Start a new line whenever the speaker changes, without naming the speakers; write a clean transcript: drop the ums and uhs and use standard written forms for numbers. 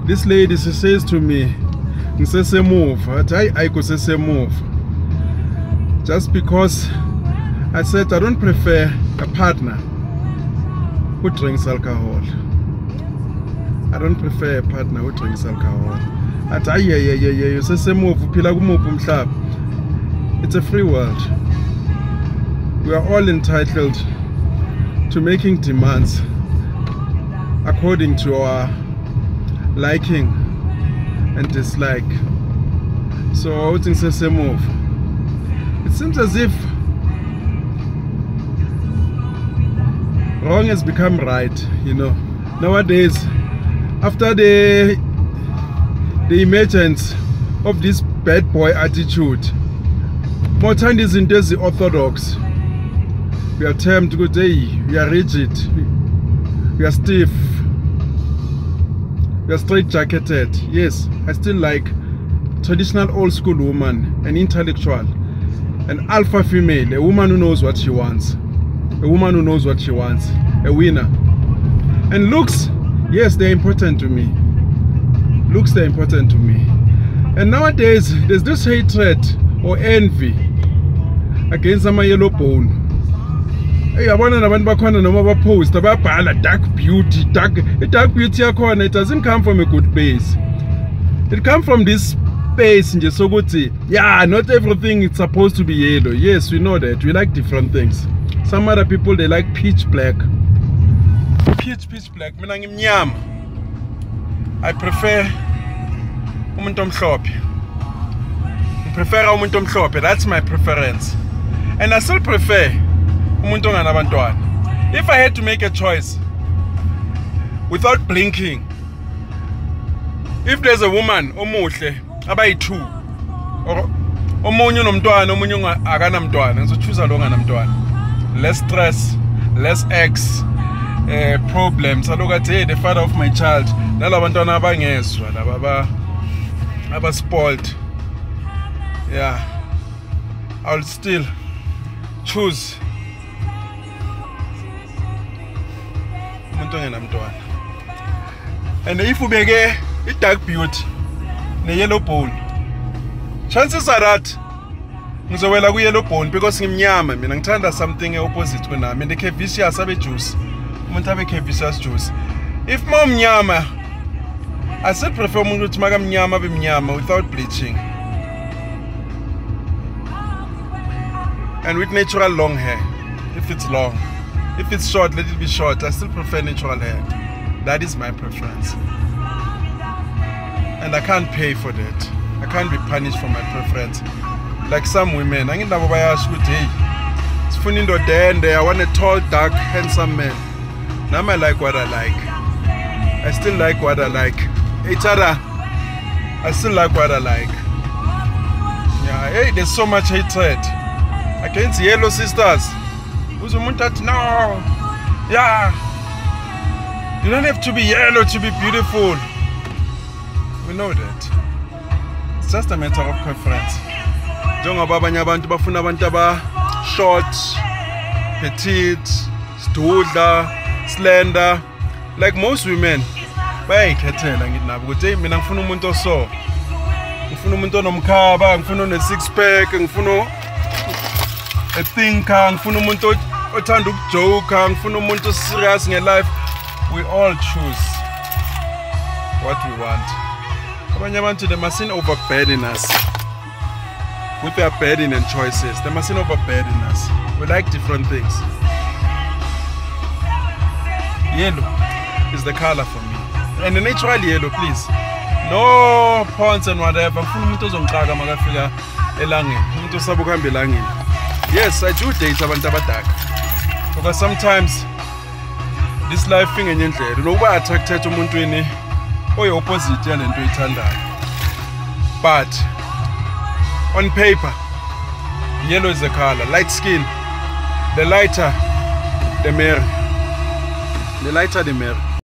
This lady, she says to me, move. I go move. Just because I said I don't prefer a partner who drinks alcohol. I don't prefer a partner who drinks alcohol. It's a free world. We are all entitled to making demands according to our liking and dislike. So I think it's a move. It seems as if wrong has become right, you know. Nowadays, after the emergence of this bad boy attitude, more time is into the orthodox. We are termed to go day, we are rigid, we are stiff, we are straight-jacketed. Yes, I still like traditional old school woman, an intellectual, an alpha female, a woman who knows what she wants, a woman who knows what she wants, a winner. And looks, yes, they're important to me. Looks, they're important to me. And nowadays, there's this hatred or envy against some yellow bone. Hey, I want to post about dark beauty. Dark beauty, it doesn't come from a good base. It comes from this space. So good. Yeah, not everything is supposed to be yellow. Yes, we know that. We like different things. Some other people, they like pitch black. Pitch black. I prefer umuntu omhlophe. That's my preference. And I still prefer umuntu onganabantwana. If I had to make a choice without blinking, if there's a woman omuhle abayi-2 or omunye unomntwana omunye akanamntwana, ngizochoose lo onganamntwana. Less stress, less problems. I look at the father of my child. Nalabantwana abangezwa, laba spoiled. Yeah, I'll still choose umuntu ongenamntwana. And if we make a dark beauty, the yellow bone, chances are that ngizowela ku yellow bone because ngimnyama mina ngithanda something opposite kunami. The vicious abe juice, umuntu abe vicious juice. If mnyama, I still prefer umuntu uthi makamnyama abe mnyama without bleaching and with natural long hair. If it's long, if it's short, let it be short. I still prefer natural hair. That is my preference, and I can't pay for that. I can't be punished for my preference. Like some women, I want a tall, dark, handsome man. Now I like what I like. I still like what I like. Each other, I still like what I like. Yeah, hey, there's so much hatred against yellow sisters. No, yeah, you don't have to be yellow to be beautiful. We know that. It's just a matter of preference. Short, petite, stolder, slender. Like most women, I ngifuna umuntu oso. Ngifuna umuntu onomkhaba, ngifuna one-six-pack, ngifuna a thinker, ngifuna umuntu othanda ukujoke, ngifuna umuntu serious nge-life. We all choose what we want. Abanye abantu, they mustn't overburden us with their burden and choices. They mustn't overburden us. We like different things. Yellow is the color for me. And the natural yellow, please. No ponds and whatever. Yes, I do date abantu abadaka. Because sometimes this life thing and you know why attracted to umuntu or your opposite and do it. But on paper, yellow is the color. Light skin, the lighter the merrier. The lighter the merrier.